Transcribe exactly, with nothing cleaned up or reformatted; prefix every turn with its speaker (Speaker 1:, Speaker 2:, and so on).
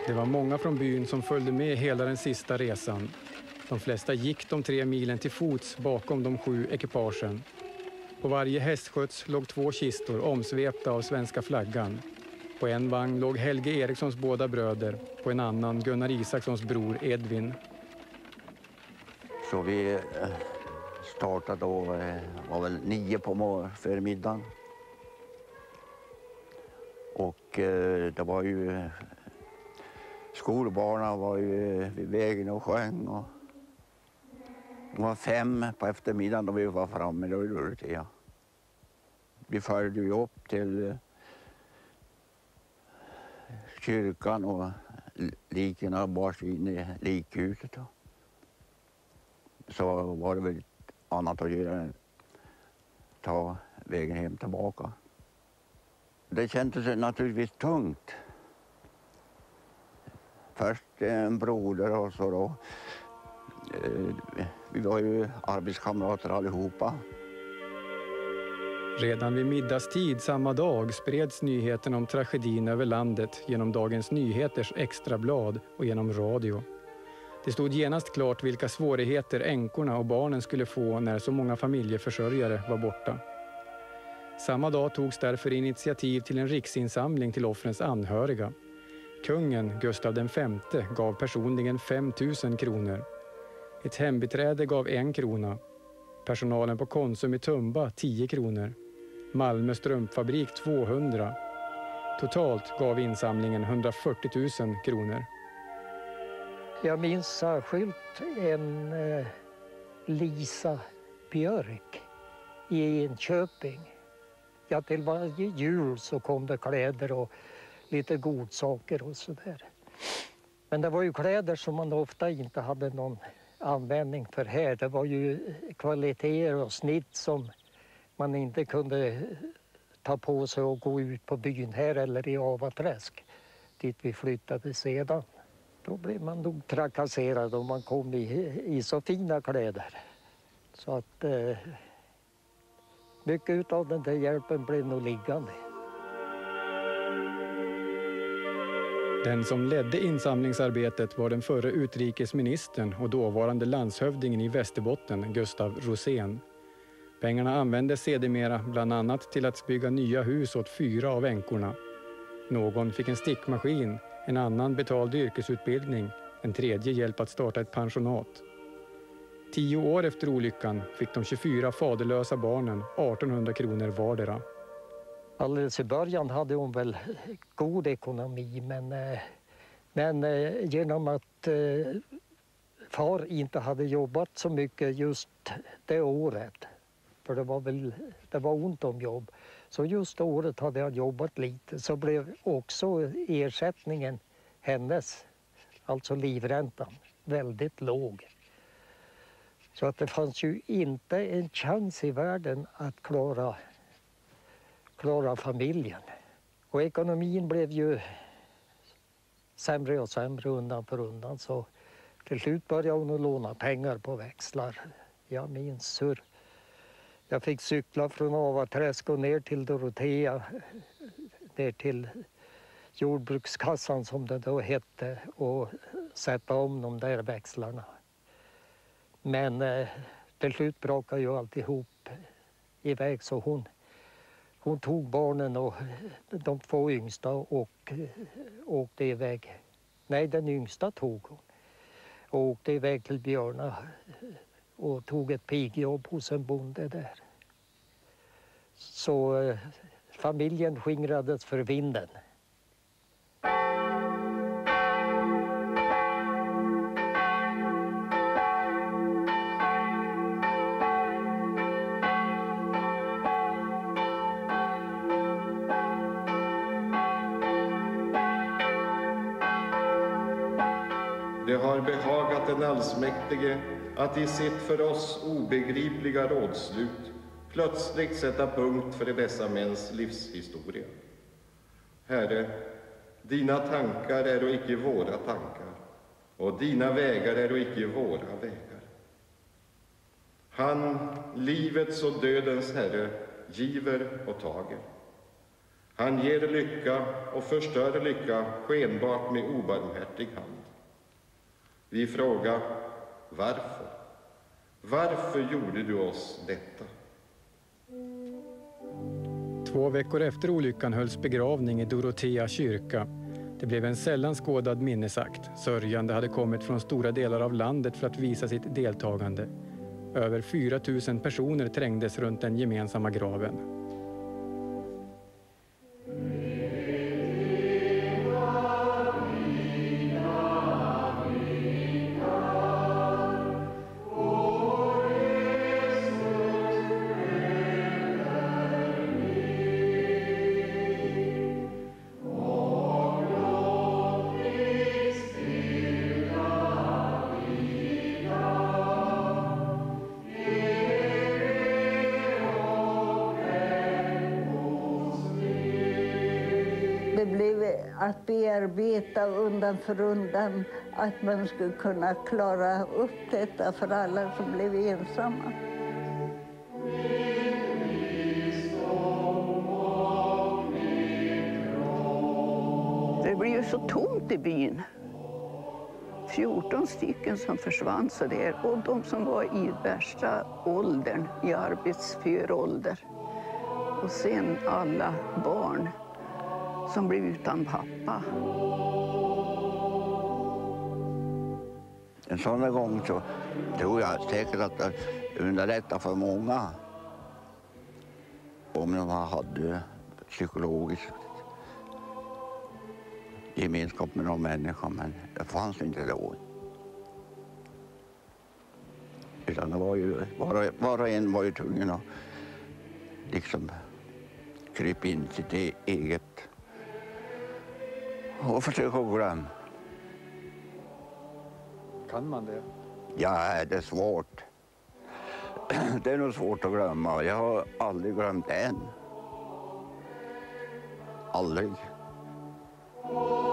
Speaker 1: Det var många från byn som följde med hela den sista resan. De flesta gick de tre milen till fots bakom de sju ekipagen. På varje hästsköts låg två kistor omsvepta av svenska flaggan. På en vagn låg Helge Erikssons båda bröder, på en annan Gunnar Isakssons bror Edvin.
Speaker 2: Så vi startade då, var väl nio på förmiddagen. Och det var ju, skolbarnen var ju vid vägen och sjöng. Och det var fem på eftermiddagen då vi var framme. Då, då, ja. Vi följde ju upp till kyrkan och likerna bars in i likhuset. Då. Så var det väl annat att göra än ta vägen hem tillbaka. Det kändes naturligtvis tungt. Först en broder och så då. Vi var ju arbetskamrater allihopa.
Speaker 1: Redan vid middagstid samma dag spreds nyheten om tragedin över landet genom Dagens Nyheters extrablad och genom radio. Det stod genast klart vilka svårigheter änkorna och barnen skulle få när så många familjeförsörjare var borta. Samma dag togs därför initiativ till en riksinsamling till offrens anhöriga. Kungen, Gustav den femte, gav personligen fem tusen kronor. Ett hembiträde gav en krona. Personalen på Konsum i Tumba tio kronor. Malmö strumpfabrik tvåhundra. Totalt gav insamlingen hundrafyrtio tusen kronor.
Speaker 3: Jag minns särskilt en eh, Lisa Björk i Enköping. Ja, till varje jul så kom det kläder och lite godsaker och sådär. Men det var ju kläder som man ofta inte hade någon användning för här. Det var ju kvaliteter och snitt som man inte kunde ta på sig och gå ut på byn här eller i Avaträsk, dit vi flyttade sedan. Då blev man nog trakasserad om man kom i, i så fina kläder. Så att eh, mycket av den där hjälpen blev nog liggande.
Speaker 1: Den som ledde insamlingsarbetet var den förre utrikesministern och dåvarande landshövdingen i Västerbotten, Gustav Rosén. Pengarna användes sedermera bland annat till att bygga nya hus åt fyra av änkorna. Någon fick en stickmaskin, en annan betalde yrkesutbildning, en tredje hjälp att starta ett pensionat. Tio år efter olyckan fick de tjugofyra faderlösa barnen artonhundra kronor vardera.
Speaker 3: Alldeles i början hade hon väl god ekonomi, men, men genom att far inte hade jobbat så mycket just det året, för det var väl det var ont om jobb, så just året hade han jobbat lite, så blev också ersättningen hennes, alltså livräntan, väldigt låg. Så att det fanns ju inte en chans i världen att klara klara familjen. Och ekonomin blev ju sämre och sämre undan för undan, så till slut började hon att låna pengar på växlar. Jag minns hur jag fick cykla från Avaträsk och ner till Dorotea, ner till jordbrukskassan som det då hette, och sätta om de där växlarna. Men eh, till slut brakade ju alltihop iväg, så hon Hon tog barnen och de två yngsta och åkte iväg. Nej, den yngsta tog hon. Och åkte iväg till Björna och tog ett pigjobb hos en bonde där. Så eh, familjen skingrades för vinden.
Speaker 4: Det har behagat den allsmäktige att i sitt för oss obegripliga rådslut plötsligt sätta punkt för dessa mäns livshistoria. Herre, dina tankar är och icke våra tankar, och dina vägar är och icke våra vägar. Han, livets och dödens Herre, giver och tager. Han ger lycka och förstör lycka skenbart med obarmhärtig hand. Vi frågar, varför? Varför gjorde du oss detta?
Speaker 1: Två veckor efter olyckan hölls begravning i Dorotea kyrka. Det blev en sällan skådad minnesakt. Sörjande hade kommit från stora delar av landet för att visa sitt deltagande. Över fyra tusen personer trängdes runt den gemensamma graven.
Speaker 5: Det blev att bearbeta undan för undan, att man skulle kunna klara upp detta för alla som blev ensamma.
Speaker 6: Det blev ju så tomt i byn. fjorton stycken som försvann så där, och de som var i värsta åldern, i arbetsför ålder. Och sen alla barn som blev utan pappa.
Speaker 2: En sån gång så tror jag säkert att det underlättar för många om de hade psykologisk gemenskap med någon människa, men det fanns inte då. Utan det var ju, var, var och en var ju tvungen att liksom krypa in sitt e- eget och försöka glömma.
Speaker 1: Kan man det?
Speaker 2: Ja, det är svårt. Det är nog svårt att glömma. Jag har aldrig glömt än. Aldrig.